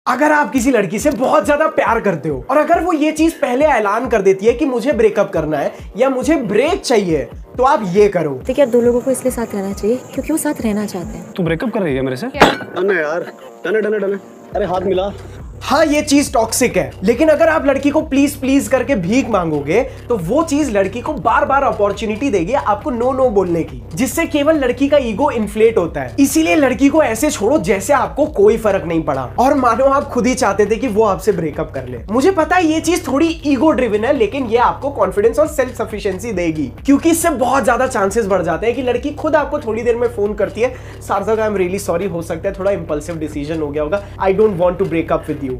अगर आप किसी लड़की से बहुत ज्यादा प्यार करते हो और अगर वो ये चीज पहले ऐलान कर देती है कि मुझे ब्रेकअप करना है या मुझे ब्रेक चाहिए, तो आप ये करो। देखिए, दो लोगों को इसलिए साथ रहना चाहिए क्योंकि वो साथ रहना चाहते हैं। तू ब्रेकअप कर रही है मेरे से? डन यार, डन। अरे हाथ मिला। हाँ, ये चीज टॉक्सिक है, लेकिन अगर आप लड़की को प्लीज प्लीज करके भीख मांगोगे तो वो चीज लड़की को बार बार अपॉर्चुनिटी देगी आपको नो नो बोलने की, जिससे केवल लड़की का ईगो इन्फ्लेट होता है। इसीलिए लड़की को ऐसे छोड़ो जैसे आपको कोई फर्क नहीं पड़ा और मानो आप खुद ही चाहते थे कि वो आपसे ब्रेकअप कर ले। मुझे पता है ये चीज थोड़ी ईगो ड्रिवन है, लेकिन ये आपको कॉन्फिडेंस और सेल्फ सफिशिएंसी देगी, क्योंकि इससे बहुत ज्यादा चांसेस बढ़ जाते हैं कि लड़की खुद आपको थोड़ी देर में फोन करती है, सार्थक आई एम रियली सॉरी, हो सकता है थोड़ा इंपल्सिव डिसीजन हो गया होगा, I don't want to break up with you.